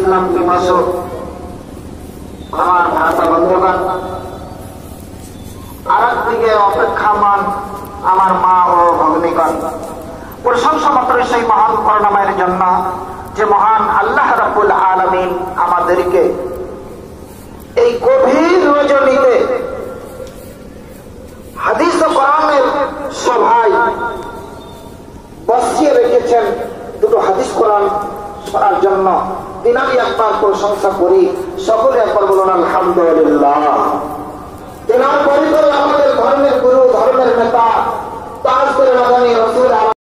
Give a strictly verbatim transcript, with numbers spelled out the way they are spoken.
ইসলাম পিপাসু আমার ভাষা বন্ধুগণ, আর একদিকে অপেক্ষামান আমার মা ও ভগ্নীগণ, প্রশংসা মাত্র সেই মহান করুণাময়ের জন্য যে মহান আল্লাহ রাব্বুল আলামিন আমাদেরকে এই গভীর রজনীতে হাদিস ও কোরআনের সভায় বসিয়ে রেখেছেন দুটো হাদিস কোরআন শোনার জন্য। দিন আমি একবার প্রশংসা করি, সকলে একবার বলুন আলহামদুলিল্লাহ।